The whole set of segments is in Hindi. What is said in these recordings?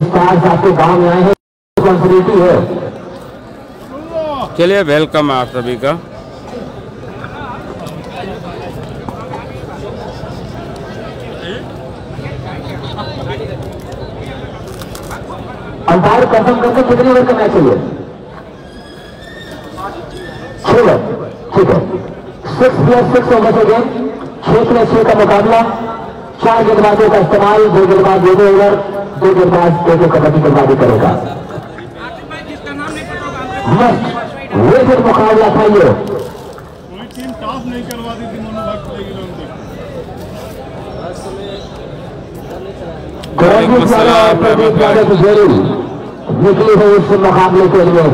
स्टार्स आपके गांव में आए हैं, रिस्पॉन्सिबिलिटी है। चलिए वेलकम आप सभी का। अंपायर कंफर्म करके कितने ओवर का मैच चाहिए? 6 ओवर, ठीक है। 6+6 ओवर से गेम, 6+6 का मुकाबला। 4 गेंदबाजों का इस्तेमाल, 2 गेंदबाज 2 ओवर, 2 गेंदबाज 2 कबड्डी गेंदबाजी करेगा। मस्त मुकाबला था ये। कोई टीम टॉस नहीं करवाती थी, निकली है इस मुकाबले के लिए।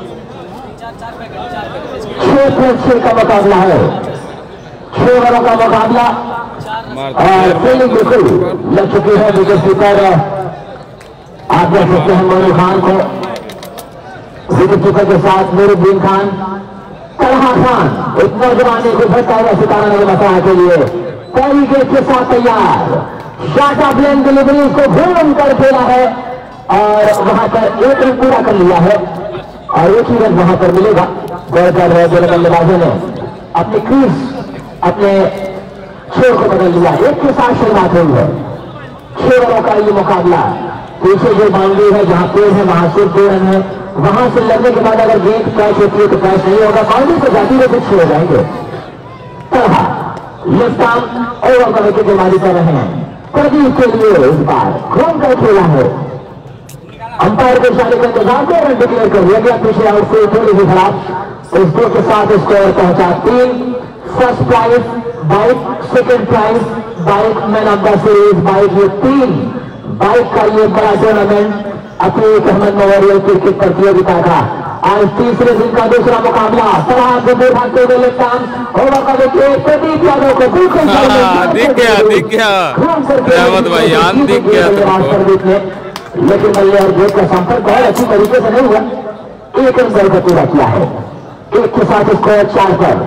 6+6 का मुकाबला है, 6 ओवरों का मुकाबला। और फील्डिंग बिल्कुल लग चुकी है विकेट कीपर। आप देख सकते हैं मोनू खान को विकेट कीपर के साथ नूरुद्दीन खान, तलहा खान एक नौजवान को भटका हुआ सितारा नगर मसाहा के लिए पहली गेट के साथ तैयार। शॉट ऑफ लेन डिलीवरी को घूम कर खेला है और वहां पर 1 रन पूरा कर लिया है और 1 ही रन वहां पर मिलेगा। गौरकर दोनों बल्लेबाजों ने अपनी क्रीज अपने छोर को बदल लिया। 1 के साथ शुरुआत हुई है। 6 ओवरों का ये मुकाबला। पीछे जो बाउंड्री है, जहां पेड़ है वहां सिर्फ 2 रन है। वहां से लड़ने के बाद अगर गेंद कैच होती है तो कैच नहीं होगा, बाउंड्री से जाती हुई कुछ हो जाएंगे। तलहा लेफ्ट आर्म ओवर का विकेट गेंदबाजी कर रहे हैं। प्रदीप के लिए इस बार घूम कर खेला है। अंपायर के इशारे का इंतजार 2 रन डिक्लेयर कर दिया गया। पिछले आउट से थोड़ी सी खराब। इस 2 के साथ स्कोर पहुंचा 3। First prize bike, second prize bike, man of the series bike. ये 3 बाइक का ये बड़ा tournament Atiq Ahmed memorial cricket प्रतियोगिता का आज तीसरे दिन का दूसरा मुकाबला। तरह गंभीर भागते हुए लेफ्ट आर्म ओवर का विकेट प्रदीप यादव को बिल्कुल दिख गया रहमत भाई, आन दिख गया तुमको। लेकिन बल्ले और गेट का संपर्क बहुत अच्छी तरीके से नहीं हुआ। 1 रन पर पूरा किया है। 1 के साथ स्कोर 4 पर।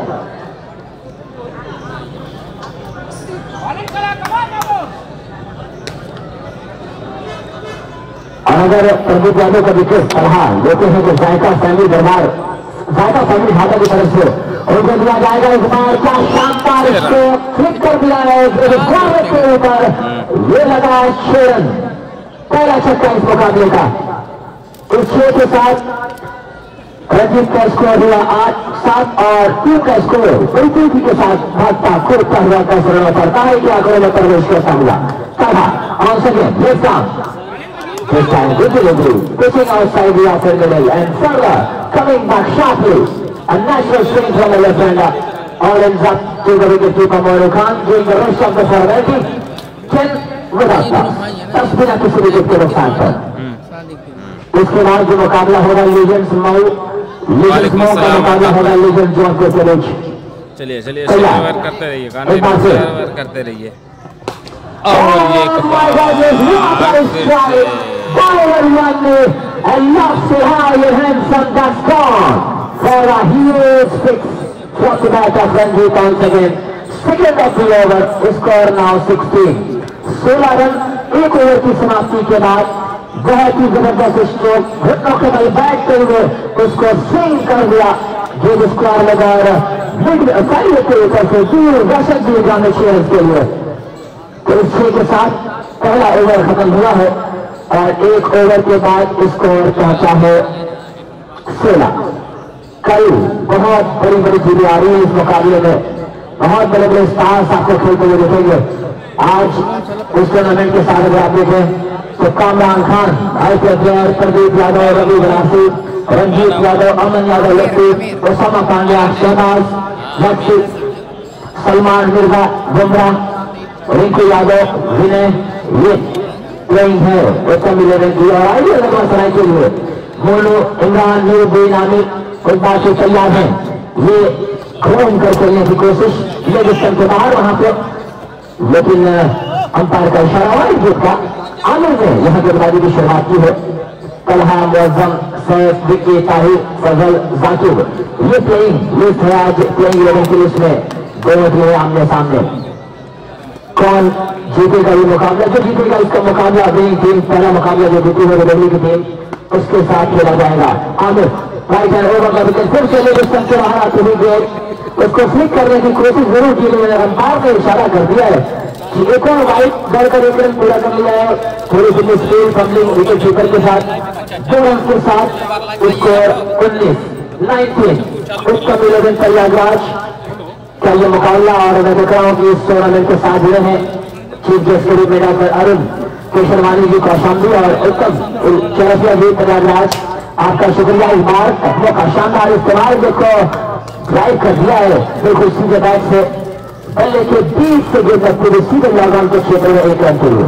और अगर प्रदीप यादव का विकेट तरह लेते हैं तो जायका फैमिली दरबार, जायका फैमिली ढाका की तरफ से उनको दिया जाएगा। इस बार क्या शानदार इसको फ्लिक कर दिया है के ऊपर। ये लगा 6 रन, पहला छक्का इस मुकाबले का। इस 6 के साथ रंजीत का स्कोर हुआ 8-7 और टीम का स्कोर बड़ी तेजी के साथ भागता कूदता हुआ कैसे रहना पड़ता है। क्या करो में प्रवेश करता हुआ तरह on second left arm. This time, good delivery, pushing outside the outer middle and further coming back sharply. A natural swing from the left hander. All ends up to the wicketkeeper Moinu Khan doing the rest of the formality. 10 without pass. 10 बिना किसी विकेट के नुकसान पर। इसके बाद जो मुकाबला होगा लीजेंड्स मऊ, लीजेंड्स मऊ का मुकाबला होगा लीजेंड्स जोन के विलेज। चलिए शेयर करते रहिए, गाने शेयर करते रहिए। और ये and knocks it high and handsome. That's gone for a huge six. From the back of Ranjit once again. Second of the over. Score now 16. 16 run 1 over की समाप्ति के बाद बहुत ही जबरदस्त स्ट्रोक घुटनों के बल बैठते हुए उसको स्विंग कर दिया। जो स्क्वायर लगा मिड साइड के ऊपर से दूर दर्शक दूर जाने शेयर के लिए। तो इस 6 के साथ पहला ओवर खत्म हुआ है और 1 ओवर के बाद स्कोर पहुंचा है 16। कल बहुत बड़ी बड़ी चीजें आ रही है इस मुकाबले में। बहुत बड़े बड़े स्टार्स आपको खेलते हुए देखेंगे। आज इस टूर्नामेंट के साथ अगर आप देखें तो कामरान खान, आईपीएल प्लेयर प्रदीप यादव, रवि बनासी, रंजीत यादव, अमन यादव लक्ष्मी, ओसामा पांड्या, शहबाज लक्ष्मी, सलमान मिर्जा, बुमराह, रिंकू यादव, विनय, ये प्लेइंग है उत्तम 11 की। और आइए सराय के लिए मोनू, इमरान, नूरुद्दीन, आमिर कुछ बात से तैयार है। ये घूम कर खेलने की कोशिश लेग स्टंप के बाहर वहां पे, लेकिन अंपायर का इशारा हुआ जीत का। आमिर ने यहाँ गेंदबाजी की शुरुआत की है। तलहा, मुअज्जम, सैफ, विक्की, ताहिर, फजल, जाकिर, ये प्लेइंग लिस्ट है आज प्लेइंग 11 की लिस्ट में। दो आमने सामने कौन जीतेगा ये मुकाबला, जो जीतेगा इसका मुकाबला अभी टीम पहला मुकाबला जो जीती है दिल्ली की टीम उसके साथ खेला जाएगा। आमिर राइट हैंड ओवर का विकेट फिर से डिस्टेंस से बाहर आते हुए गेट उसको फ्लिक करने की कोशिश जरूर की, लेकिन अंपायर ने इशारा कर दिया है कि एक और वाइट दरकर एक रन पूरा कर लिया है। थोड़ी सी स्पीड फंबलिंग विकेट कीपर के साथ 2 रन के साथ स्कोर 19 उत्तम 11 प्रयागराज का ये मुकाबला। और मैं देख रहा हूँ कि इस टूर्नामेंट के साथ जुड़े हैं चीफ गेस्ट के रूप में डॉक्टर अरुण केशरवानी जी कौशाम्बी और उत्तम चौरसिया जी प्रयागराज, आपका शुक्रिया। इस बार तत्वों का शानदार इस्तेमाल देखो ड्राइव कर दिया है बिल्कुल सीधे बैट से बल्ले के 20 से गेंद तक पूरे सीधे मैदान के क्षेत्र में 1 रन के लिए।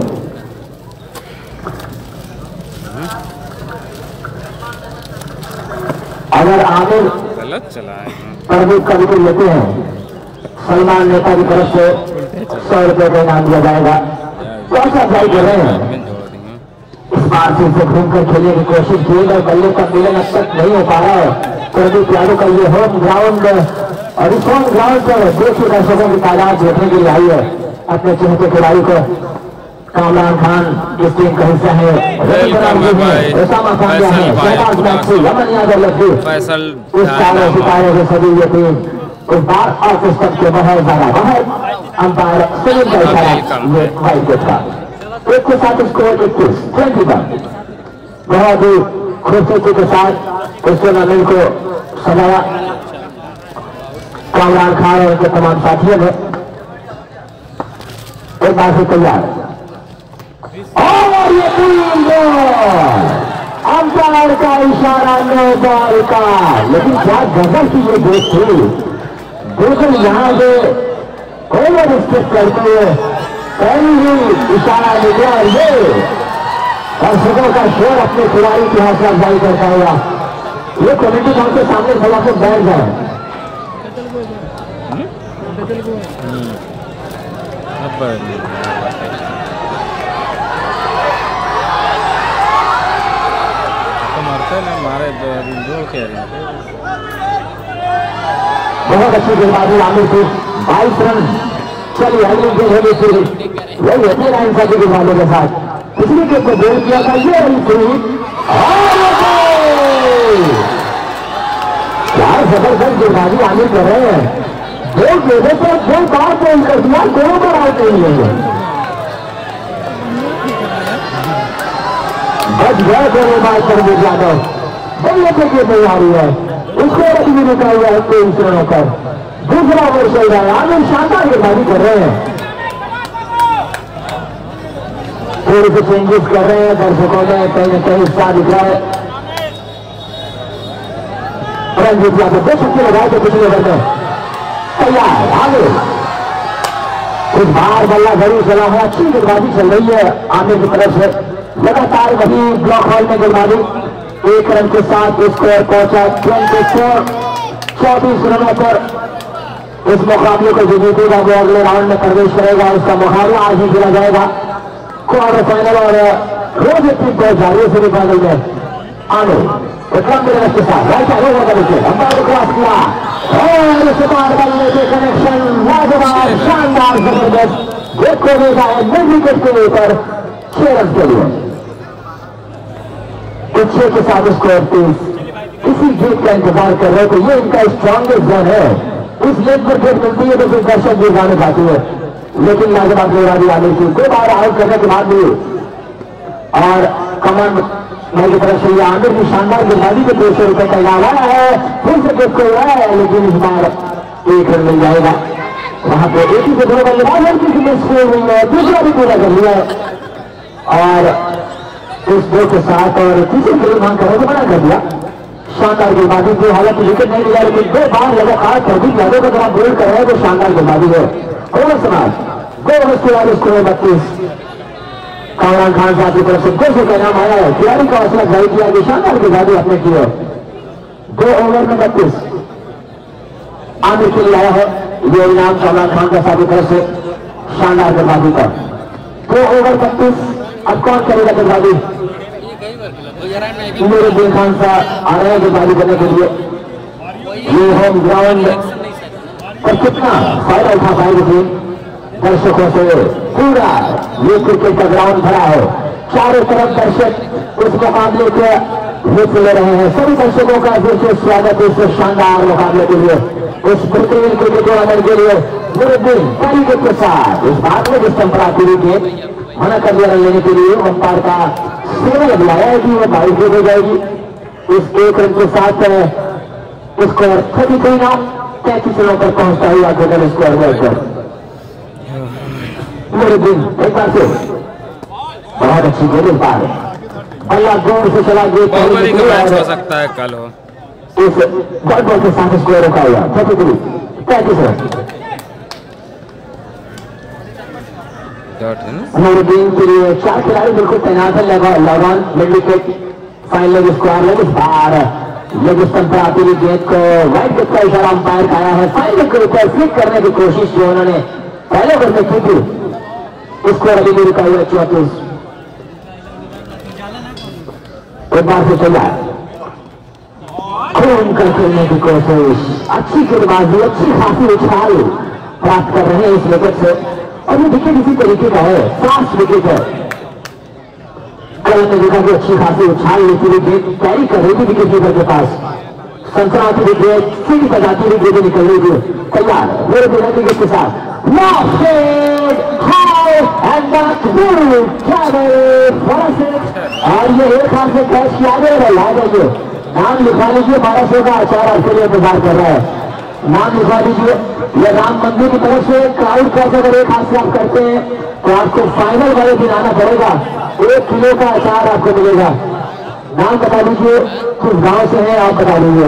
अगर आमिर गलत चला है प्रदीप का विकेट लेते हैं सलमान नेता की तरफ से 100 रुपए का इनाम दिया जाएगा। कौन सा ट्राई कर रहे हैं इस बार से इसे घूमकर खेलने की कोशिश की है, बल्ले का मिलन अब तक नहीं हो पा रहा है। प्रदीप यादव का ये होम ग्राउंड और इस होम ग्राउंड पर देखिए दर्शकों की तादाद देखने के लिए आई है अपने चहेते खिलाड़ी को। कामरान खान इस टीम का हिस्सा है, ओसामा पांड्या है, शहबाज नकवी, अमन यादव लक्ष्मी, इस चारों सितारे के सभी ये टीम इस बार ऑफ स्टंप के बहुत ज्यादा बाहर अंपायर सलीम का इशारा ये वाइड गेट का। एक के साथ स्कोर 21 बहुत ही खूबसूरती के साथ इस टूर्नामेंट को सजाया कामरान खान और उनके तमाम साथियों ने। एक बार से तैयार और ये 3 बॉल अंपायर का इशारा 9 बॉल का, लेकिन क्या गजब की ये गेट थी। बिल्कुल यहाँ से ओवर स्टेप करते हुए पहली ही इशारा निकला और ये दर्शकों का शोर अपने खिलाड़ी की हौसला अफजाई करता हुआ ये कमेटी बॉक्स के सामने खड़ा कर बैठ जाए। बहुत अच्छी गेंदबाजी आमिर की 22 रन चलिए अगली गेंद होगी फिर वही होती है इंसाफी के गेंदबाजों के साथ पिछली गेंद को गोल किया था ये क्या जबरदस्त गेंदबाजी आमिर कर रहे हैं। 2 गेंदों पर 2 बार गोल कर दिया, 2 बार आउट नहीं है। बच गया दोनों बार प्रदीप यादव बड़ी अच्छी गेंद नहीं आ रही है, उसको रख भी निकला हुआ है 23 रनों पर। दूसरा ओवर चल रहा है, आमिर शानदार गेंदबाजी कर रहे हैं, थोड़े से चेंजेस कर रहे हैं दर्शकों में कहीं न कहीं उत्साह दिख रहा है। रणजीत यादव 2 छक्के लगाए थे पिछले ओवर में, तैयार आगे कुछ बार बल्ला जरूर चला है, अच्छी गेंदबाजी चल रही है आमिर की तरफ से। लगातार वही ब्लॉक हॉल में गेंदबाजी 1 रन के साथ स्कोर पहुंचा 24 रनों पर। इस मुकाबले को जो जीतेगा वो अगले राउंड में प्रवेश करेगा, उसका मुकाबला आज ही खेला जाएगा क्वार्टर फाइनल और रोज एक टीम पहुंच जा रही है सेमीफाइनल में। आने एक लंबे रन के साथ राइट हैंड ओवर का विकेट अंपायर क्रॉस किया और इस बार बल्ले के कनेक्शन लाजवाब शानदार जबरदस्त देखो देगा है मिड विकेट के ऊपर 6 रन के लिए 6 के साथ स्कोर 30। इसी गेट का इंतजार कर रहे हो तो ये इनका स्ट्रॉन्गेस्ट जोन है, इस लेग पर गेट मिलती है तो फिर दर्शक भी जाने पाती है, लेकिन लाजवाब गेंदबाजी आमिर की 2 बार आउट करने के बाद भी और कमन भाई की तरफ से आमिर की शानदार गेंदबाजी के 200 रुपए का इनाम आया है। फिर से गेट को हुआ है लेकिन इस बार 1 रन मिल जाएगा। वहां पे एक ही से 2 बल्लेबाज हुई है, दूसरा भी पूरा कर लिया है और इस 2 के साथ और तीसरी गेंद मांग कर मना कर दिया। शानदार गेंदबाजी थी, हालांकि विकेट नहीं मिला लेकिन 2 बार लगातार प्रदीप यादव का जरा बोल कर रहे हैं तो शानदार गेंदबाजी है। ओवर समाज 2 ओवर के बाद स्कोर 32। कामरान खान साहब की तरफ से 200 का इनाम आया है, खिलाड़ी का हौसला अफजाई किया कि शानदार गेंदबाजी अपने की है। 2 ओवर में 32 आमिर के लिए आया है ये इनाम कामरान खान का साहब की तरफ से शानदार गेंदबाजी का। 2 ओवर 32 अब कौन करेगा गेंदबाजी? मेरे दिल खान साहब आ रहे हैं गेंदबाजी करने के लिए। ये होम ग्राउंड पर कितना फायदा उठा पाएगी टीम दर्शकों से पूरा ये क्रिकेट का ग्राउंड भरा है, चारों तरफ दर्शक उस मुकाबले के हिस्से ले रहे हैं। सभी दर्शकों का फिर से स्वागत है इस शानदार मुकाबले के लिए, इस बेहतरीन क्रिकेट टूर्नामेंट के लिए। मुरुद्दीन तरीके के साथ इस बात में जिस टेम्पराचुरी के मना कर दिया लेने के लिए अंपायर का सेवा बुलाया है कि वो बाइक हो जाएगी। इस एक रन के साथ स्कोर 33 रन 33 रनों पर पहुंचता हुआ टोटल स्कोर बढ़कर मुरुद्दीन एक बार से बहुत अच्छी गेंद पार बल्ला जोर से चला गया। मैच हो सकता है कल हो इस बॉल बॉल के साथ स्कोर रुका हुआ 33 रन। मुरुद्दीन के लिए 4 खिलाड़ी बिल्कुल तैनात है। लगन mid wicket fine leg square leg इस बार लेग स्टंप पर आती हुई गेंद को वाइड विकेट का इशारा अंपायर का आया है। फाइन लेग के ऊपर फ्लिक करने की कोशिश जो उन्होंने पहले ओवर में की थी, स्कोर अभी भी रुका हुआ 34। एक बार से चला खून कर खेलने की कोशिश, अच्छी गेंदबाजी, अच्छी खासी उछाल प्राप्त कर रहे हैं इस विकेट से और ये विकेट इसी तरीके का है, फास्ट विकेट है। कल ने देखा कि अच्छी खासी उछाल लेती हुई गेंद कैरी कर रही थी विकेट कीपर के पास, संतराती हुई गेंद सीधी बजाती हुई गेंद निकल रही थी। तैयार मेरे बिना विकेट के साथ और ये एक हाथ से कैच किया गया। याद है ये नाम लिखा लीजिए, 1200 का आचार आपके लिए इंतजार कर रहा है। नाम लिखा दीजिए, ये राम मंदिर की तरफ से क्राउड कैसे अगर एक हाथ से आप करते हैं तो आपको फाइनल वाले दिन आना पड़ेगा, 1 किलो का अचार आपको मिलेगा। नाम बता दीजिए, किस गांव से है आप बता दीजिए।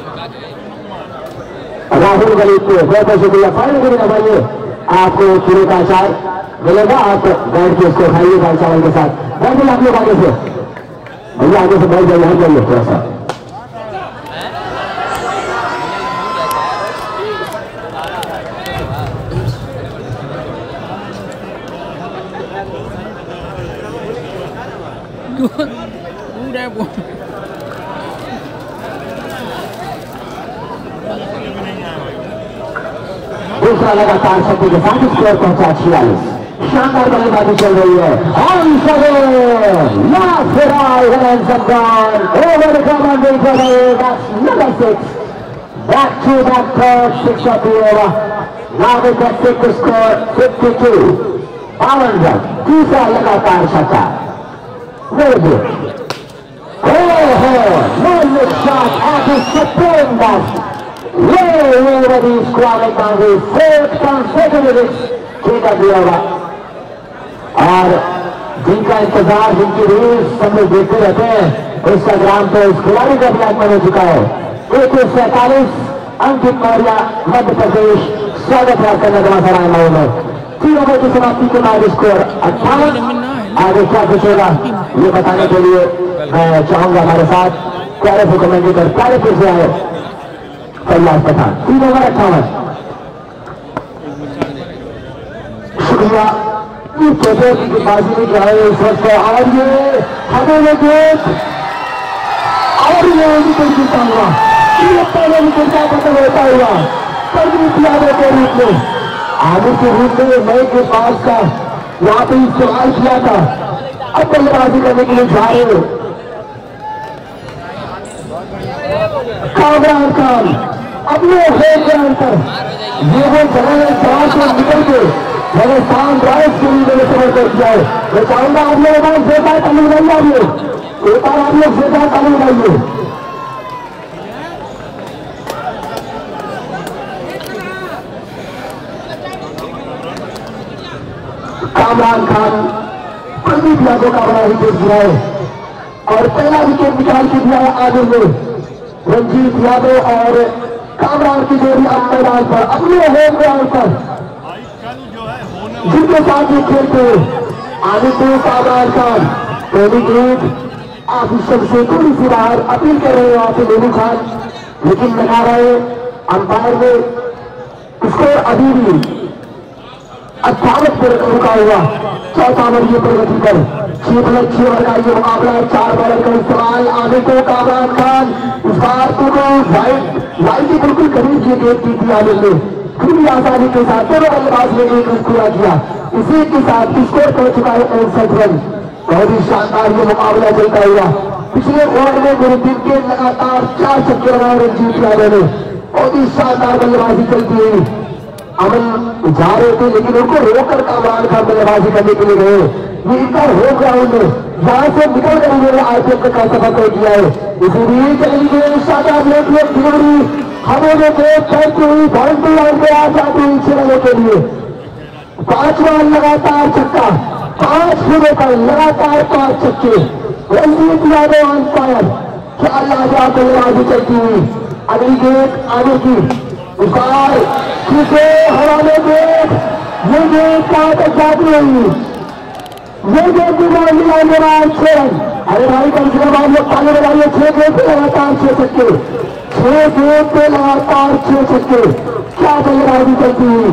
राहुल गली को बहुत बहुत शुक्रिया। फाइनल के दिन हमारे आपको 1 किलो का अचार मिलेगा, आप बैठ के उसको खाइए दाल चावल के साथ। बैठिए आप लोग आगे से, भैया आगे से बैठ जाइए, यहाँ जाइए थोड़ा सा। दूसरा लगातार शक्ति के साथ स्कोर पहुंचा 46। शानदार बल्लेबाजी चल रही है back to back third 6 of the over. Now we can take the score 52. 52 run, तीसरा लगातार छक्का। Very good. Shot at his supreme best. Over the squad boundary, 4th consecutive kick of the over. और जिनका इंतजार, जिनकी रील्स सब लोग देखते रहते हैं इंस्टाग्राम पे, इस खिलाड़ी का भी आगमन हो चुका है। 147 अंकित मौर्य मध्य प्रदेश, स्वागत है आपका नगरासराय मऊ में। 3 ओवर की समाप्ति के बाद स्कोर 58। आगे क्या पूछेगा ये बताने के लिए मैं चाहूंगा हमारे साथ प्यारे से कमेंटेटर प्यारे फिर से आए फैयाज पठान। 3 ओवर 58। शुक्रिया की बाजी में जो है इस वक्त, और ये हमें गेट और ये विकेट गिरता हुआ, ये पहले विकेट का पतन होता हुआ सर्विस यादव के रूप में, आगे के रूप में नए के पास का यहाँ पे इस्तेमाल किया था। अब बल्लेबाजी करने के लिए जा रहे कामरान खान अपने होम ग्राउंड पर ये वो जगह है जहां से निकल के राजस्थान रॉयल्स के लिए मैंने समर्पित किया है। मैं चाहूंगा आप लोग एक बार जोरदार ताली बजाइए, एक बार आप लोग जोरदार ताली बजाइए। कामरान खान प्रदीप यादव का बड़ा विकेट गिरा है और पहला विकेट निकाल के दिया है आगे में रंजीत यादव और कामरान की जोड़ी अब मैदान पर अपने होम ग्राउंड पर जिनके साथ ये खेलते आदित्य कामरान खान पहली ग्रुप आप इस सबसे थोड़ी सी बाहर अपील कर रहे हो आप लेबू खान, लेकिन लगा रहे अंपायर ने स्कोर अभी भी 58 पर रुका हुआ। चौथा ओवर ये प्रगति कर 6 ओवर का ये मुकाबला है। 4 बॉलर का इस्तेमाल आने को कामरान खान इस बार तो वाइट की बिल्कुल करीब ये गेंद की थी आने में, पूरी आसानी के साथ दोनों बल्लेबाज ने एक रन पूरा किया। इसी के साथ स्कोर कर चुका है 65 रन। बहुत ही शानदार ये मुकाबला चलता हुआ। पिछले ओवर में गुरुदीप के लगातार 4 छक्के लगाए रंजीत यादव ने। बहुत ही शानदार बल्लेबाजी चलती हुई। अमन जा रहे थे लेकिन उनको रोककर कामरान खान बल्लेबाजी करने के लिए गए। ये इनका होम ग्राउंड है, यहाँ से निकल कर इन्होंने आईपीएल का सफर तय किया है। इसीलिए चली गई शानदार डिलीवरी हमें में फैलती हुई बाउंड्री लाइन पे आ जाती हुई 6 रनों के लिए। 5वां लगातार छक्का, 5 फिरों पर लगातार 5 छक्के। Ranjeet Yadav on fire. क्या लाजवाब बल्लेबाजी चलती हुई। अगली गेंद आगे की उसार हवा में गेंद, ये गेंद कहां तक जाती हुई। ये गेंद की बाउंड्री लाइन के बाद 6 रन। अरे भाई कम से कम आप लोग ताली बजाइए। 6 गेंद पे लगातार 6 छक्के, 6 गेंद पे लगातार 6 छक्के। क्या बल्लेबाजी चलती हुई।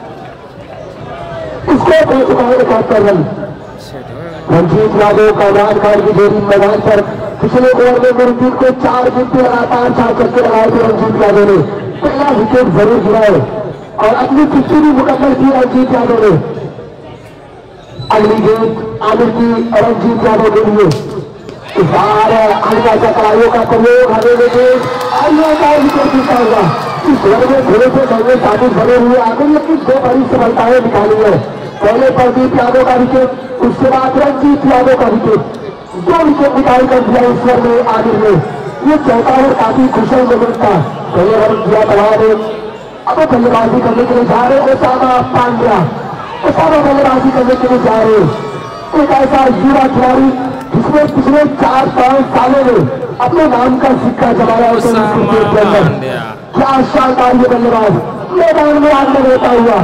इसको पहुंच चुका है 71 रन। रंजीत यादव कामरान खान की जोड़ी मैदान पर पिछले ओवर में गुरुदीप को 4 गेंद पे लगातार 4 छक्के लगाए थे रंजीत यादव ने। पहला विकेट जरूर गिराए और अपनी 50 भी मुकम्मल की रंजीत यादव ने। अगली गेंद आमिर की रंजीत यादव के लिए। इस बार हल्का सा कड़ाइयों का प्रयोग हमें विकेट जीता होगा। इस ओवर में थोड़े से महंगे साबित बने हुए आमिर लेकिन 2 बड़ी सफलताएं निकाली है। पहले प्रदीप यादव का विकेट, उसके बाद रंजीत यादव का विकेट। 2 विकेट निकाल कर दिया इस ओवर में आमिर ने। ये चौथा ओवर काफी कुशल मोमेंट था। पहले रन दिया दबा दे। अब बल्लेबाजी करने के लिए जा रहे ओसामा पांड्या। ओसामा बल्लेबाजी करने के लिए जा रहे एक ऐसा युवा खिलाड़ी जिसने पिछले 4-5 सालों में अपने नाम का सिक्का जमाया। क्या शानदार ये बल्लेबाज मैदान में आगे रहता हुआ।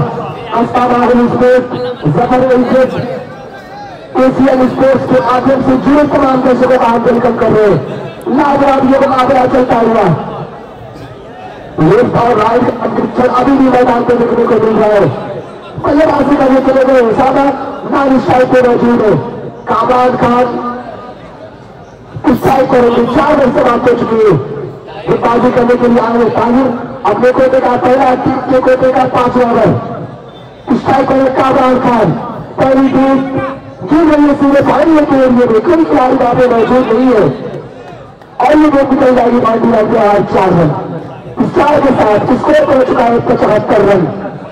जफर एशियन स्पोर्ट्स के माध्यम से जुड़े तमाम दर्शकों का हम वेलकम कर रहे हैं। लाजवाब ये मुकाबला चलता हुआ। लेफ्ट और राइट अंतरिक्षण अभी भी मैदान को देखने को मिल रहा है। बल्लेबाजी करने के लिए गए सादा नानी स्ट्राइक पे मौजूद है। कामरान खान स्ट्राइक करेंगे। 4 रन से बात हो चुकी है। बल्लेबाजी करने के लिए आए ताहिर अपने कोटे का पहला, टीम के कोटे का 5वां रन। स्ट्राइक करे कामरान खान। पहली टीम खेल रही है सीधे फाइनल के एरिए में। कोई खिलाड़ी वहां पे मौजूद नहीं है और ये गेंद निकल जाएगी बाउंड्री लाइन के आज 4 रन। इस 4 के साथ स्कोर पहुंच चुका है 75 रन।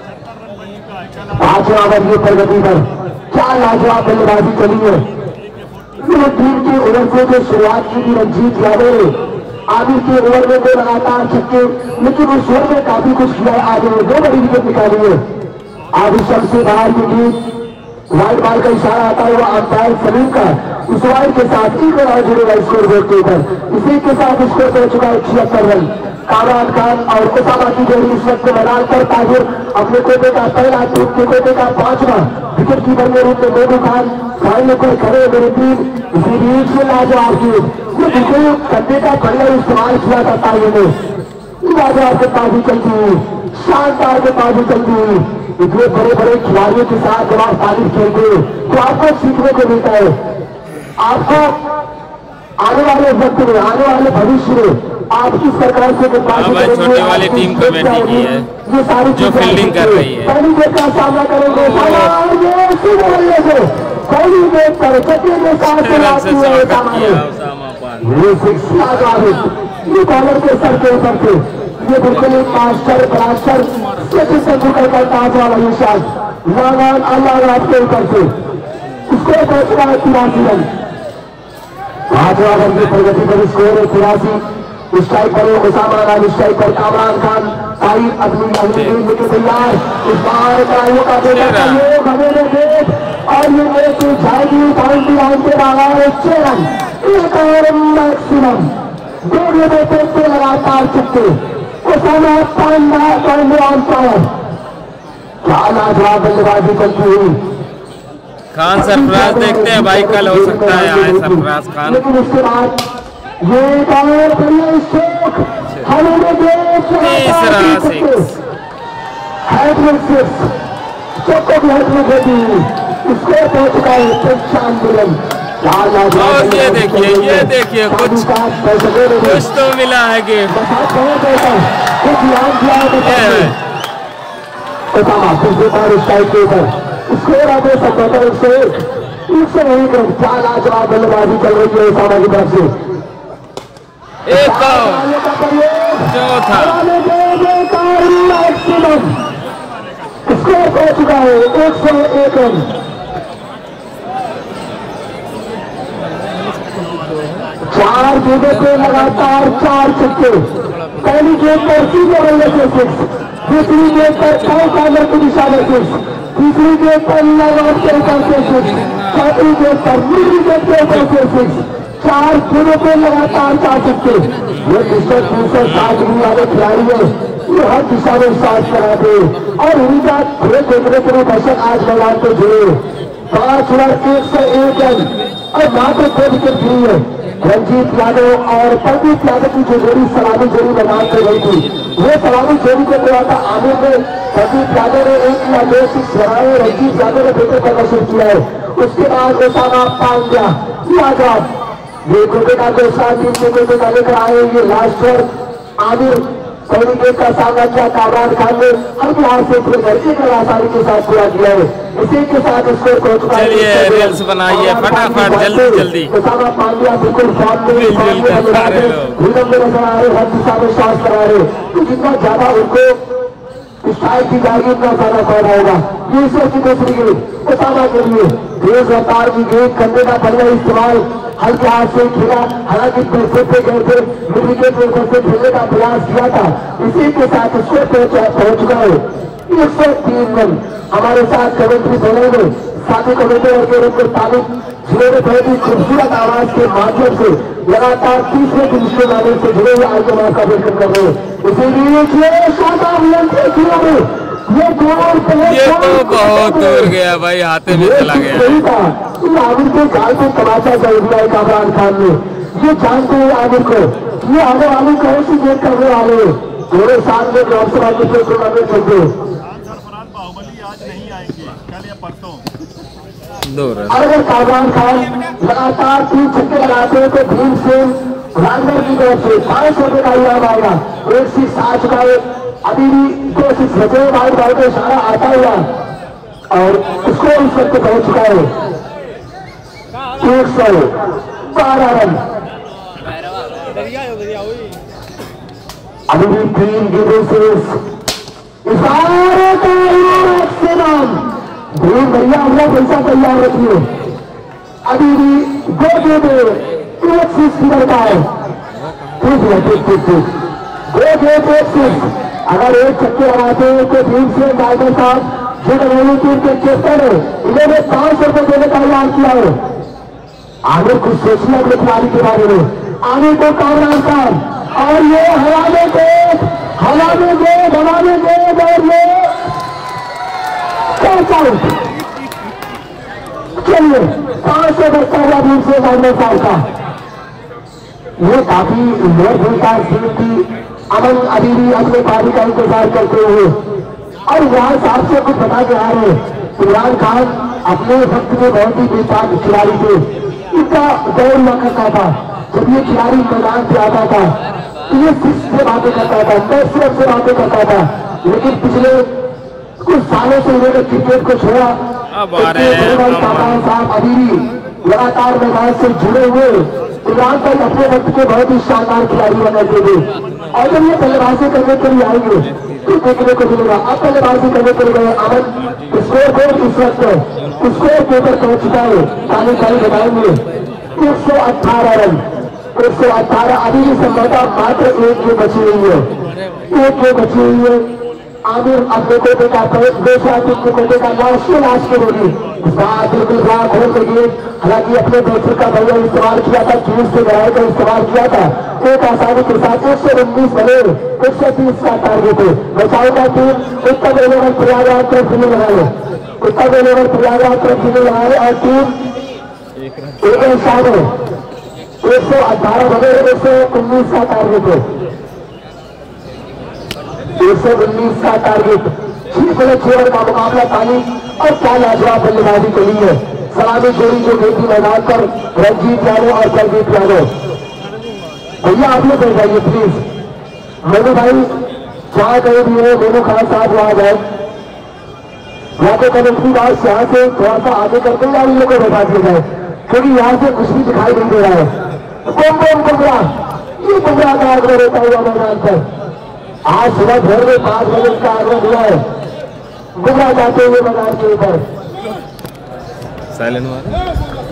5वां ओवर ये प्रगति पर क्या लाजवाब बल्लेबाजी चली है। टीम के ओवर से जो शुरुआत की थी रंजीत यादव ने, आमिर के ओवर में 2 लगातार छक्के, लेकिन उस ओवर में काफी कुछ किया है। आगे 2 बड़ी विकेट निकाली है। आदि शम से बाहर की टीम वाइड बॉल का इशारा आता हुआ अंपायर सलीम का उस वाइड के साथ एक और जुड़ेगा स्कोर बोर्ड के ऊपर। इसी के साथ स्कोर पहुंच चुका है 76 रन। कामरान खान और ओसामा की जोड़ी इस वक्त मैदान पर। ताहिर अपने कोटे का पहला, टीम के कोटे का 5वां। विकेट कीपर के रूप में मेहबू खान फाइनल पर खड़े मेरी टीम। इसी बीच में लाजवाब की बिल्कुल कंधे का बढ़िया इस्तेमाल किया था ताहिर ने। लाजवाब के बाजी चलती हुई, शानदार के बाजी चलती हुई। इतने बड़े बड़े खिलाड़ियों के साथ जब आप तारीफ खेलते हो तो आपको सीखने को मिलता है। आपको आने वाले वक्त में, आने वाले भविष्य में आप किस प्रकार से छोटे वाली टीम कमेटी की है ये सारी जो फील्डिंग कर रही है। पहली गेंद का सामना करेंगे पहली गेंद पर छक्के के साथ ये बॉलर के सर के ऊपर से ये बिल्कुल एक मास्टर ब्लास्टर सचिन तेंदुलकर का ताज वाला ये शॉट लगान अल्लाह के ऊपर से उसको पहुंचना है 83 रन। 5वां रन की प्रगति पर स्कोर है 83। स्ट्राइक पर ओसामा खान, स्ट्राइक पर कामरान खान। ताहिर अपनी अगली गेंद लेके तैयार। इस बार कड़ाइयों का योग हमें देख और ये मैच जाएगी बाउंड्री लाइन के बाहर 6 रन। एक और मैक्सिमम 2 गेंदों पे लगातार छक्के। Osama Pandya on fire. क्या लाजवाब बल्लेबाजी चलती हुई। खान सरफराज देखते हैं भाई, कल हो सकता है आए सरफराज खान। लेकिन उसके बाद ये स्ट्रोक हमें तीसरा 6 हैट्रिक 6 चौकों की हैट्रिक होती इसको पहुंच चुका है 95 रन। और ये देखिए कुछ तो मिला है गेम। ओसामा दूसरे बार स्ट्राइक के ऊपर स्कोर आगे 77-101। 101 रन। क्या लाजवाब बल्लेबाजी चल रही है ओसामा की तरफ से। एक चौथा स्कोर पहुंच चुका है 101 रन। 4 गेंदों पे लगातार 4 छक्के। पहली गेंद पर सीधे बल्ले से 6, दूसरी गेंद पर कॉर्नर की दिशा में 6, तीसरी गेंद पर लगातार के ऊपर से 6, चौथी गेंद पर नीली गेंद के ऊपर से 6। 4 गेंदों पे लगातार 4 छक्के। ये 360 डिग्री वाले खिलाड़ी है, ये हर दिशा में साथ कराते और उनका खेल देखने के लिए दर्शक आज मैदान पे जुड़े। 5 ओवर 101 रन और मात्र 2 विकेट गिरी है। रंजीत यादव और प्रदीप यादव की जो जोड़ी सलामी जोड़ी मैदान पे गई थी, वो सलामी जोड़ी को थोड़ा सा आगे में प्रदीप यादव ने 1 या 2 सिक्स बनाए, रंजीत यादव ने बेहतर प्रदर्शन किया है। उसके बाद ओसामा पांड्या लाजवाब ये क्रिकेट को साथ टीम के क्रिकेट लेकर आए। ये लास्ट ओवर आमिर पहली गेंद का सामना किया कामरान खान ने हल्के हाथ से फिर लड़के का आसानी के साथ पूरा किया है। इसी के साथ स्कोर को चलिए रील्स बनाइए फटाफट जल्दी जल्दी। ओसामा पांड्या बिल्कुल फॉर्म में नजर आ रहे, हर दिशा में शॉट करा रहे। तो जितना ज्यादा उनको स्ट्राइक की जाएगी उतना ज्यादा फायदा होगा। ये की दूसरी गेंद ओसामा के लिए तेज रफ्तार की गेंद करने का बढ़िया इस्तेमाल हल्के हाथ से खेला, हालांकि पैसे पे गए थे, मिड विकेट से खेलने का प्रयास किया था। इसी के साथ स्कोर पहुंच चुका है 103 रन। हमारे साथ कमेंट्री बोलेंगे साथी कमेंटेटर के रूप में तालिब जिन्होंने बहुत ही खूबसूरत आवाज के माध्यम से लगातार तीसरे दिन से लाने से जुड़े हुए आज मार्ग का वेलकम कर रहे हैं। इसीलिए ये तो बहुत दूर गया भाई, हाथे में चला गया। आमिर के जाल को तमाशा कर दिया है कामरान खान ने। ये जानते हैं आमिर को, ये आने वाले कौन सी गेम करने वाले पूरे साल में लोकसभा के टूर्नामेंट खेलते। बाहुबली आज नहीं आएंगे, कल या परसों। अगर कामरान खान लगातार 3 छक्के लगाते हैं तो भीम सिंह राजगढ़ की तरफ से 500 रुपए का इनाम आएगा। 1 6 आ चुका है, अभी भी 2 6 बचे। भाई भाई को इशारा आता हुआ और उसको इस वक्त पहुंच चुका है 112 रन। अभी भी 3 गेंदों से इशारे का मैक्सिमम भीम भैया अपना पैसा तैयार रखिए। अभी भी 2 गेंदे 1 6 का है। ठीक है, ठीक 2 गेंद 1 6। अगर 1 छक्के लगाते हैं तो भीम सिंह राजगढ़ साहब जो घरेलू टीम के कैप्टन है, इन्होंने 500 रुपए देने का ऐलान किया है। आमिर कुछ सोचिए अपने खिलाड़ी के बारे में। आमिर को कामरान खान और ये हवाले गेंद और ये आउट। चलिए 500 बचता हुआ भीम सिंह राजगढ़ साहब का। ये काफी लोकता थी। अमन अभी भी अपने पारी का इंतजार करते हुए और यहाँ साहब से कुछ बता के आ रहे। इमरान खान अपने वक्त में बहुत ही बेताब खिलाड़ी थे। इनका दौड़ न करता था। जब ये खिलाड़ी मैदान पे आता था तो ये सिक्स से बातें करता था, मैक्सिमम से बातें करता था। लेकिन पिछले कुछ सालों से इन्होंने क्रिकेट को छोड़ा। साहब अभी भी लगातार मैदान से जुड़े हुए। इमरान भाई अपने वक्त के बहुत ही शानदार खिलाड़ी बनाते थे और जब ये बल्लेबाजी करने के लिए आएंगे तो देखने को मिलेगा। अब बल्लेबाजी करने के लिए अमन स्कोर बोर्ड इस वक्त स्कोर के ऊपर पहुंच चुका है। ताली ताली बताएंगे 118 रन। 118 अभी भी संभवतः मात्र 1 गेंद बची हुई है। 1 गेंद बची हुई है। आमिर अपने कोटे का कोटे का लास्ट के होगी बिल्कुल खोल के। हालांकि अपने दूसरे का बढ़िया इस्तेमाल किया था, चीज से गहराई का इस्तेमाल किया था। एक आसानी के साथ 119 बने 130 का टारगेट है। बचाव का टीम उत्तर बेलेवर प्रयागराज तरफ फिल्म लगाए, उत्तर बेलेवर प्रयागराज तरफ फिल्म लगाए और टीम 118 बने 119 का टारगेट है। 119 का टारगेट। 6 ओवर का मुकाबला पानी और क्या लाजवाब बल्लेबाजी चली है। सलामी जोड़ी जो गई थी मैदान पर रंजीत यादव और प्रदीप यादव। भैया आप लोग बैठ जाइए प्लीज। मेनू भाई जहाँ कहीं भी है, मेनू खान साहब वहां जाए। या तो कनेक्टिव बात यहाँ से थोड़ा सा आगे करते हैं या इन लोगों को बैठा दिया जाए, क्योंकि यहाँ से कुछ भी दिखाई नहीं दे रहा है। कौन कुमरा, ये कुमरा का आग्रह रहता हुआ मैदान पर आज सुबह भोर में 5 बजे का आग्रह दिया है, कुमरा जाते हुए मैदान के ऊपर। साइलेंट मार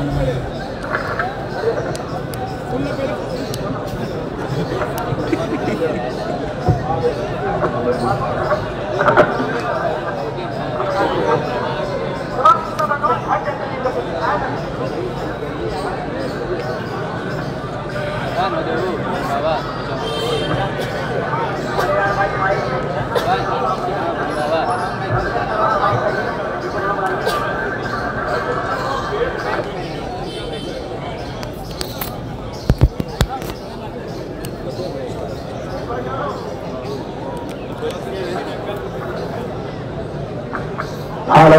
हेलो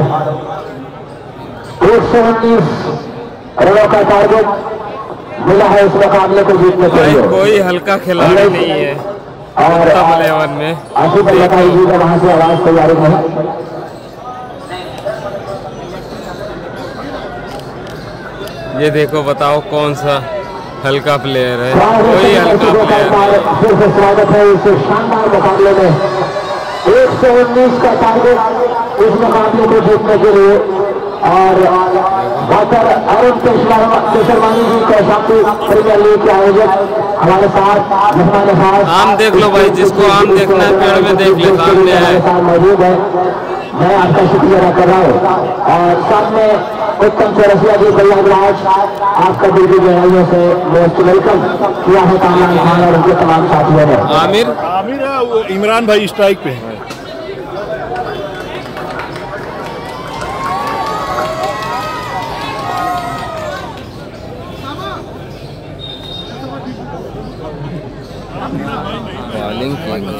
119 रनों का टारगेट मिला है इस मुकाबले को जीतने के लिए। कोई हल्का खिलाड़ी नहीं है और इलेवन में। आशी पर बताई जी वहां से आवाज तैयारी है। ये देखो बताओ कौन सा हल्का प्लेयर है, कोई हल्का प्लेयर। फिर से स्वागत है इस शानदार मुकाबले में। 119 का टारगेट इस मुकाबले को जीतने के लिए और doctor Arun Kesharwani ji Kaushambi premier league के आयोजक हमारे साथ मेहमान खास। आम देख लो भाई, जिसको आम देखना है पेड़ में देख ले, सामने है। मौजूद है, मैं आपका शुक्रिया अदा कर रहा हूँ। और सामने उत्तम चौरसिया जी प्रयागराज, आपका दिल की गहराइयों से मोस्ट वेलकम किया है कामरान खान और उनके तमाम साथियों ने। आमिर है, वो इमरान भाई स्ट्राइक पे है। बॉलिंग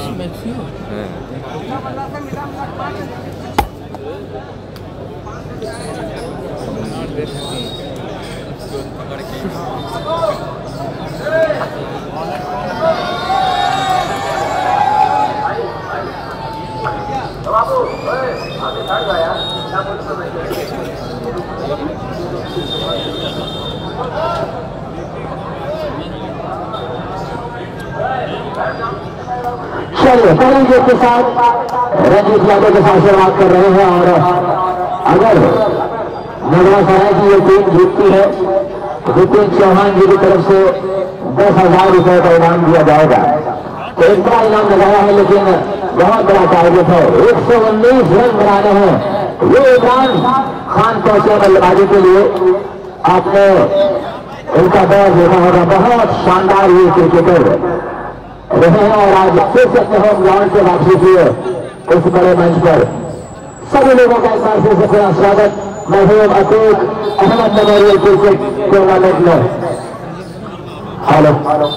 चलिए करेंगे के साथ रंजीत यादव के साथ शुरुआत कर रहे हैं। और अगर नगरा सराय की ये टीम जीतती है तो विपिन चौहान जी की तरफ से 10,000 रुपए का इनाम दिया जाएगा। तो एक बड़ा इनाम लगाया है, लेकिन बहुत बड़ा टारगेट है। 119 रन बनाने हैं। ये इमरान खान पहुंचे बल्लेबाजी के लिए। आपने इनका दौर देखा होगा, बहुत शानदार ये क्रिकेटर रहे हैं और आज फिर से अपने होम ग्राउंड से वापसी की है इस बड़े मंच पर। सभी लोगों का एक बार फिर से पूरा स्वागत मरहूम Atiq Ahmed memorial cricket tournament में। हेलो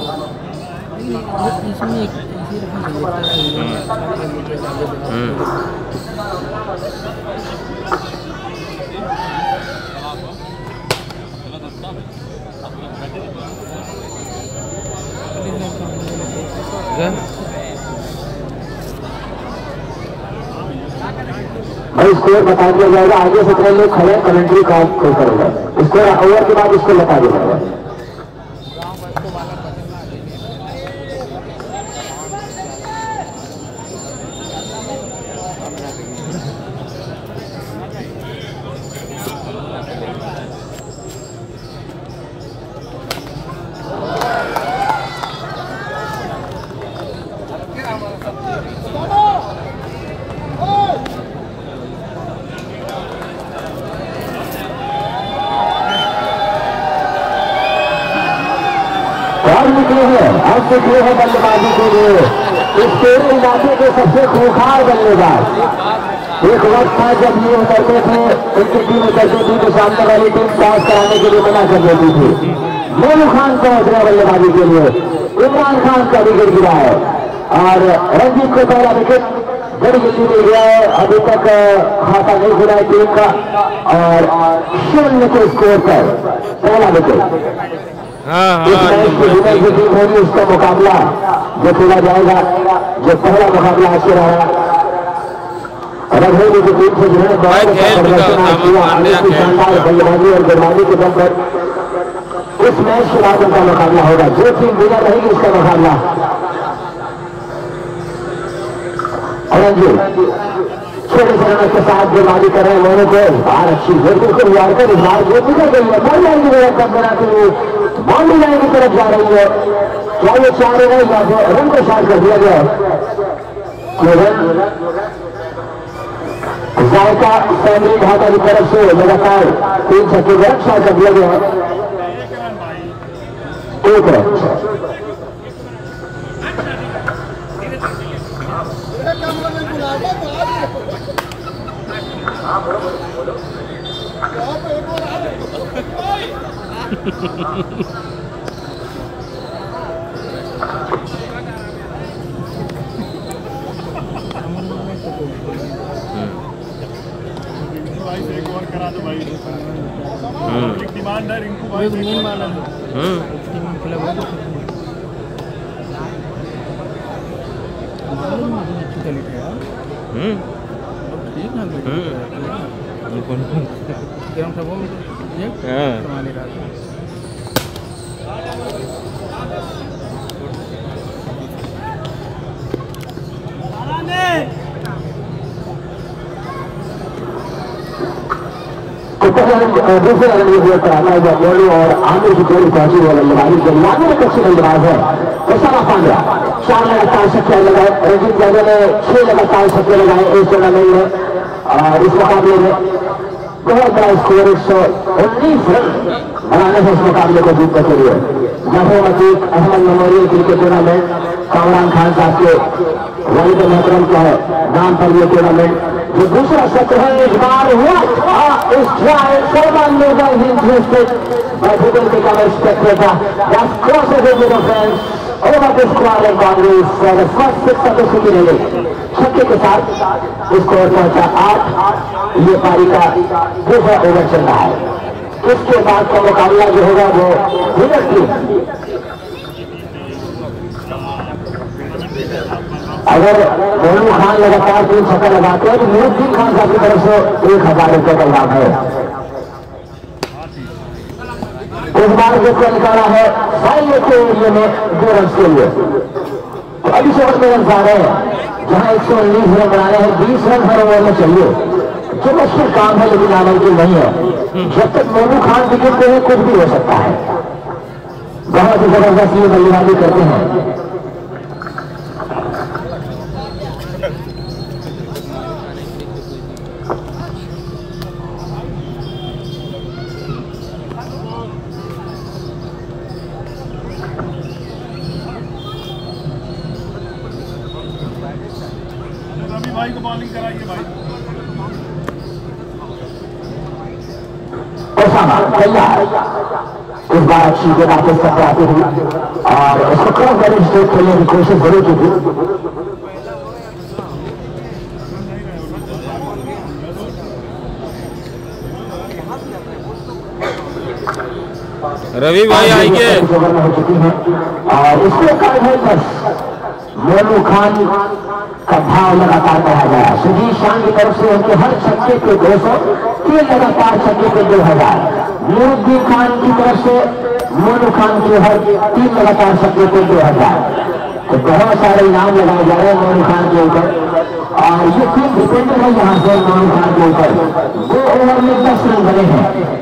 भाई स्कोर बता दिया जाएगा। आगे से लोग खड़े कमेंट्री काम कोई करेगा। स्कोर ओवर के बाद इसको बता दिया जाएगा। निकले हैं बल्लेबाजी के लिए इस पूरे इलाके के सबसे खूंखार बल्लेबाज। एक वक्त था जब ये उतरते थे, उनकी टीम उतरती थी तो सामने वाली टीम टॉस कराने के लिए मना कर देती थी। मोनू खान पहुंच रहे बल्लेबाजी के लिए। इमरान खान का विकेट गिरा है और रंजीत को पहला विकेट बड़ी जल्दी मिल गया है। अभी तक खाता नहीं खुला है टीम का और 0 के स्कोर पर पहला विकेट। इस मैच की विनर जो टीम होगी उसका मुकाबला जो खेला जाएगा, जो पहला मुकाबला आज के रहा रघुवीर की टीम से जिन्होंने बहुत अच्छा प्रदर्शन किया, अनेक शानदार बल्लेबाजी और गेंदबाजी के दम पर इस मैच के बाद उनका मुकाबला होगा। जो टीम विनर रहेगी उसका मुकाबला। छोटे से रनों के साथ गेंदबाजी कर रहे हैं मोनू को बाहर अच्छी बिल्कुल यार कर इस बार गेंद निकल गई है, बढ़ जाएगी मेरा कब बनाते हुए बाउंड्री लाइन की तरफ जा रही है। क्या ये चाह रहे हैं या फिर रन को शॉर्ट कर दिया गया है? जायका फैमिली ढाका की तरफ से लगातार 3 छक्के का शॉट कर दिया गया है। 1 रन। एक और करा दो भाई। डिमांड है रिंकू भाई। दूसरे रन कराना है मोनू और आमिर की जोड़ी पहुंची है बल्लेबाजी के लिए। आमिर एक अच्छी बल्लेबाज है। उसामा पांड्या 4 लगातार छक्के लगाए, रंजीत यादव ने 6 लगातार छक्के लगाए इस टूर्नामेंट में और इस मुकाबले में बहुत बड़ा स्कोर 119 रन बनाने से इस मुकाबले को जीतने के लिए। Zafar Atiq Ahmed memorial cricket tournament Kamran Khan साहब के वलीद मोहतरम के नाम पर यह टूर्नामेंट जो दूसरा सत्र है इस बार हुआ is trying Salman Mirza is interested by people become a spectator that crosses into the fence over the squad and boundaries for the first 6 of the city inning। छक्के के साथ स्कोर पहुंचा 8। ये पारी का दूसरा ओवर चल रहा है। इसके बाद का मुकाबला जो होगा वो विनर टीम। अगर मोनू खान लगातार 3 छक्का लगाते हैं तो नूरुद्दीन खान साहब की तरफ से 1000 रुपये का इनाम है। इस बार जो निकाला है फाइनल के एरिया में 2 रन के लिए। तो अभी 100 में रन आ रहे हैं, जहां 119 रन बनाने हैं, 20 रन हर ओवर में चाहिए, जो मुश्किल काम है लेकिन नामुमकिन नहीं है। जब तक मोनू खान विकेट पे है कुछ भी हो सकता है। बहुत ही जबरदस्त ये बल्लेबाजी करते हैं। भाई को बॉलिंग कराइए भाई। इस बार अच्छी गेंद वापस करते आती थी और उसको क्रॉस बैलेंस स्ट्रोक खेलने की कोशिश जरूर की थी। रवि भाई आएंगे हो चुकी है और इसके कारण मोनू खान का भाव लगातार बढ़ा गया। सुजीत शान की तरफ से उनके हर छक्के पे 200, 3 लगातार छक्के पे 2000। नूरुद्दीन खान की तरफ से मोनू खान के हर 3 लगातार छक्के पे 2000। तो बहुत सारे इनाम लगाए जा रहे हैं मोनू खान के ऊपर और ये टीम डिपेंडेंट है यहाँ से मोनू खान के ऊपर। 2 ओवर में 10 रन बने हैं।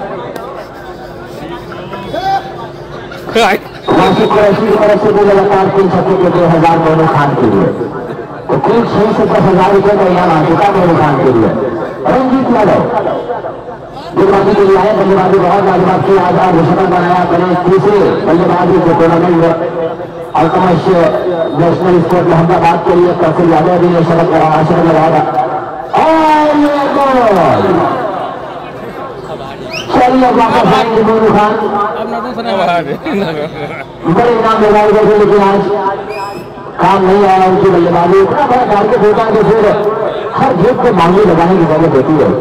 वासी कुरैशी की तरफ से भी लगातार 3 छक्के के 2000 मोनू खान के लिए। तो कुल 6 से 10,000 रुपये का इनाम आ चुका मोनू खान के लिए। रंजीत यादव बल्लेबाजी के लिए आए, बल्लेबाजी बहुत लाजवाब की। आज ऋषभ बनाया अपने तीसरे बल्लेबाजी के टूर्नामेंट में अल्तमश नेशनल स्पोर्ट अहमदाबाद के लिए कौशल यादव भी ने शरद लगाया और ये गोल। चलिए वापस आएंगे मोनू खान, बड़े इनाम लगाए गए थे लेकिन आज काम नहीं आया उनकी बल्लेबाजी। इतना बड़ा टारगेट होता है कि फिर हर गेट को मांगी लगाने की जरूरत होती है।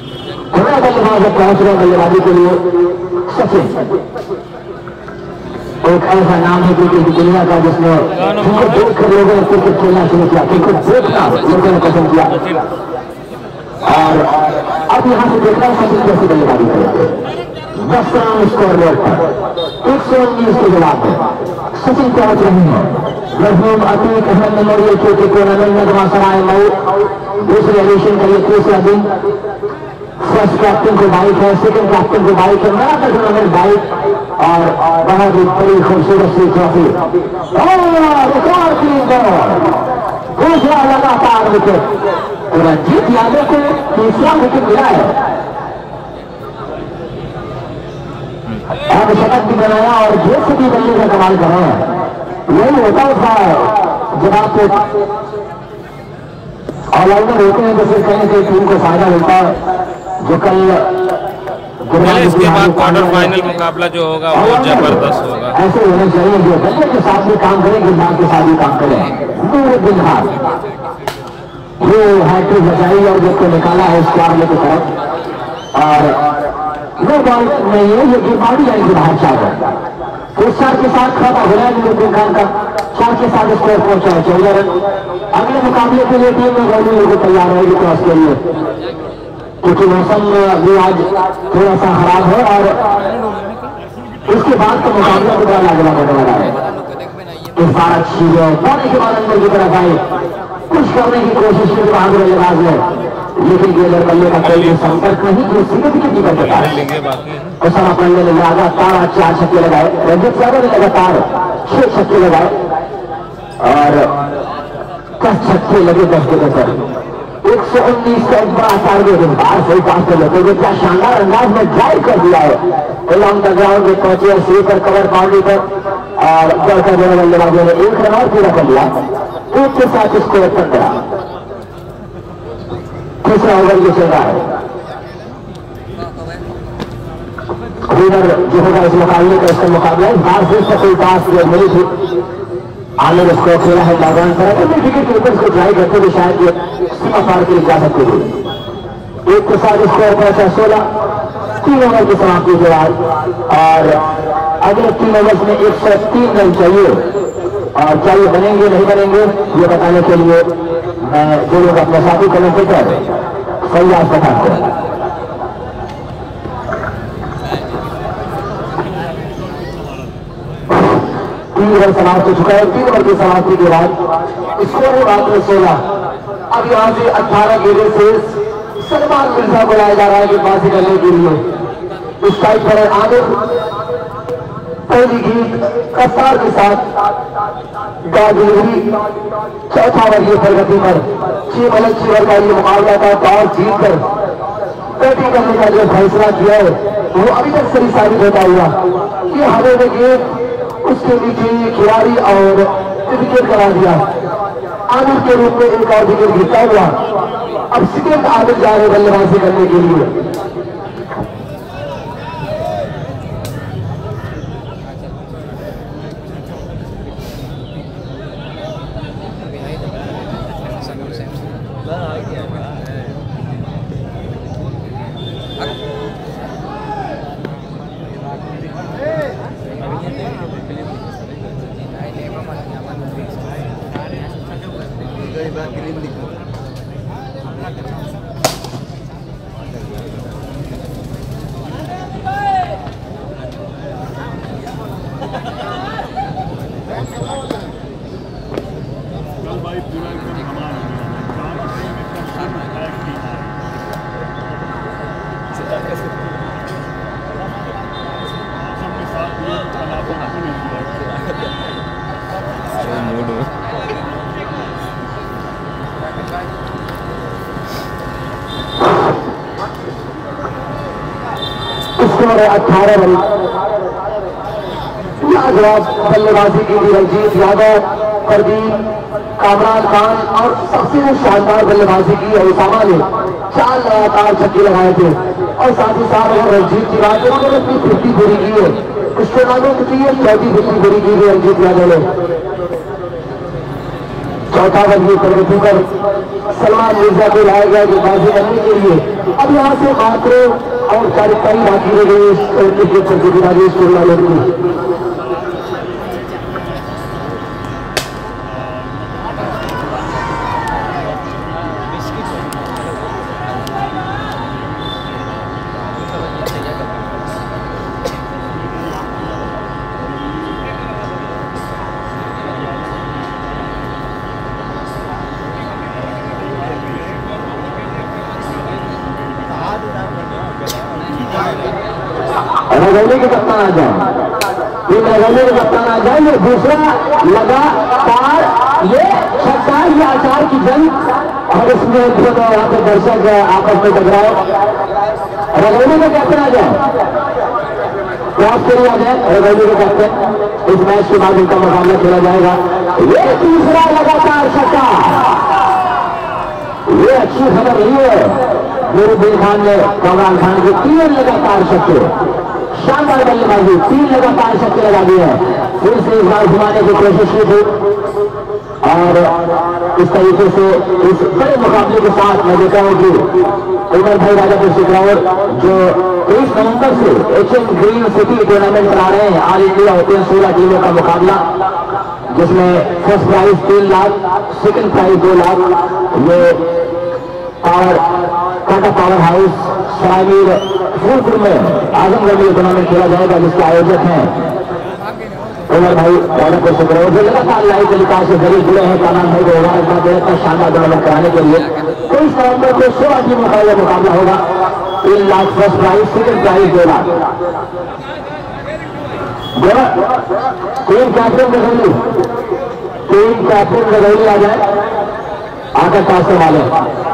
थोड़ा बल्लेबाज पहुंच रहे बल्लेबाजी के लिए। सचिन एक ऐसा नाम है क्रिकेट की दुनिया का जिसने जिनको देखकर लोगों ने क्रिकेट खेलना शुरू किया, क्रिकेट देखना लोगों ने पसंद किया। और अब यहाँ से देखना है सचिन कैसे बल्लेबाजी करेंगे। 10 रन स्कोर रेट पर 119 के जवाब में सचिन पहुंच रहे हैं मरहूम Atiq Ahmed memorial cricket tournament में धमासराय मऊ दूसरे एडिशन का ये तीसरा दिन। फर्स्ट कैप्टन को बाइक है, सेकंड कैप्टन को बाइक है, नया टूर्नामेंट बाइक और बहुत ही बड़ी खूबसूरत सी ट्रॉफी। दूसरा लगातार विकेट रंजीत यादव को तीसरा विकेट मिला है और शतक भी बनाया और जेब से भी बल्ले का कमाल कर रहे हैं। यही होता था जब आप ऑलराउंडर होते हैं तो फिर कहीं से टीम को फायदा मिलता है। जो कल इसके बाद क्वार्टर फाइनल मुकाबला जो होगा वो जबरदस्त होगा। ऐसे होना चाहिए जो बल्ले के साथ भी काम करें, गिरदार के साथ भी काम करें। नूरुद्दीन खान ये हैट्रिक बचाई और जिसको निकाला है स्क्वायर की तरफ और नो बॉल नहीं है, ये गेंदबाजी लाइन के बाहर चार है। तो 4 के साथ खाता हो रहा है नूरुद्दीन खान का, 4 के साथ स्कोर पहुंचा है 14 रन। अगले मुकाबले के लिए टीम में बॉलिंग को तैयार रहेगी टॉस के लिए, क्योंकि मौसम भी आज थोड़ा सा खराब है और उसके बाद तो मुकाबला को बड़ा लागू होने वाला है। इस बार अच्छी है पाने के बाद अंदर की तरफ आए, कुछ करने की कोशिश की बहादुर बल्लेबाज ने, लेकिन गेंदर बल्ले का कोई संपर्क नहीं, जो सीधे विकेट कर देता है। उसामा पांडे ने लगातार 4 छक्के लगाए, रंजीत यादव ने लगातार 6 छक्के लगाए और 10 छक्के लगे 10 विकेट पर। 119 का एक बड़ा टारगेट बाहर सही पास कर लेते हैं, क्या शानदार अंदाज में ड्राइव कर दिया है अलॉन्ग द ग्राउंड में पहुंचे स्वीपर कवर बाउंड्री पर और बढ़कर दोनों बल्लेबाजों ने 1 रन और पूरा कर लिया। 1 के साथ स्कोर 15। तीसरा ओवर ये चल रहा है। विनर जो होगा इस मुकाबले का, इसका मुकाबला है बार फिर से कोई पास जो मिली थी आने उसको खेला है मैदान पर, विकेट कीपर्स को ट्राई करते हुए शायद ये सीमा पार के लिए जा सकते थे। 1 के साथ स्कोर पहुंचा 16। 3 ओवर की समाप्ति के बाद और अगले 3 ओवर में 103 रन चाहिए और क्या ये बनेंगे नहीं बनेंगे ये बताने के लिए मैं जो लोग अपने साथी कमेंटेटर फैयाज पठान को 3 ओवर समाप्त हो चुका है। 3 ओवर की समाप्ति के बाद स्कोर है मात्र 16। अब यहाँ से 18 गेंदे से सलमान मिर्जा को लाया जा रहा है गेंदबाजी करने के लिए। इस टाइप पर आगे पहली गेंद कसार के साथ डिलीवरी। चौथा ओवर की प्रगति पर 6 बल्ले 6 ओवर का ये मुकाबला था। टॉस जीतकर बैटिंग करने का जो फैसला किया है वो अभी तक सही साबित होता हुआ कि हमें में गेंद उसके नीचे खिलाड़ी और विकेट करा दिया। आमिर के रूप में एक और विकेट गिरता हुआ अब सेकंड आमिर जा रहे बल्लेबाजी करने के लिए। स्कोर है 18 रन। लाजवाब बल्लेबाजी की थी रंजीत यादव, प्रदीप, कामरान खान और सबसे शानदार बल्लेबाजी की है उसामा ने। 4 लगातार छक्के लगाए थे और साथ ही साथ अगर रंजीत की बात है उन्होंने अपनी 50 पूरी की है इस टूर्नामेंट की है। 34 पूरी की है रंजीत यादव ने। चौथा ओवर की प्रगति पर सलमान मिर्जा को लाया गया गेंदबाजी करने के लिए। अब यहाँ से मात्र और 40 बाकी रह गई इस क्रिकेट प्रतियोगिता इस टूर्नामेंट की। रगौली के कप्तान आ जाए, टीम रगौली के कप्तान आ जाए। ये दूसरा लगातार ये छक्का, ये आचार की जंग, और इसमें यहाँ पे दर्शक आपस में टकराए। रगौली के कैप्टन आ जाए, क्रॉस के लिए आ जाए रगौली के कैप्टन। इस मैच के बाद उनका मुकाबला खेला जाएगा। ये तीसरा लगातार छक्का, ये अच्छी खबर नहीं है। नूरुद्दीन खान ने कमरान खान के 3 लगातार छक्के, शानदार बल्लेबाजी, 3 लगातार छक्के लगा दिए हैं। फिर से इस बार घुमाने की कोशिश की थी, और इस तरीके से इस बड़े मुकाबले के साथ मैं देखा हूं कि उमर भाई राजापुर सिकरौर जो 23 नवंबर से HM ग्रीन सिटी टूर्नामेंट करा रहे हैं, ऑल इंडिया ओपन 16 टीमों का मुकाबला, जिसमें first prize 3 lakh, second prize 2 lakh. ये टाटा पावर हाउस सरायमीर फूलपुर में आजमगढ़ में टूर्नामेंट खेला जाएगा, जिसके आयोजक हैं उमर भाई राजापुर सिकरौर, जो लगातार लाइव टेलीकास्ट से जरिए जुड़े हैं। तमाम भाई को मुबारकबाद देते हैं शानदार टूर्नामेंट कराने के लिए। 23 नवंबर को 16 टीमों का यह मुकाबला होगा। 3 lakh first prize, second prize 2 lakh. Team captain Ragauli, team captain Ragauli आ जाए, आकर टॉस करवा लें।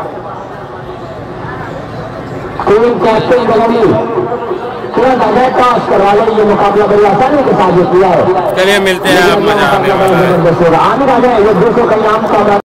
टीम कैप्टन रगौली तुरंत आ जाए, टॉस करवा लें। ये मुकाबला बड़ी आसानी के साथ किया है। चलिए मिलते हैं, आप मजा आने वाला है। आने का है, ये दूसरों का नाम का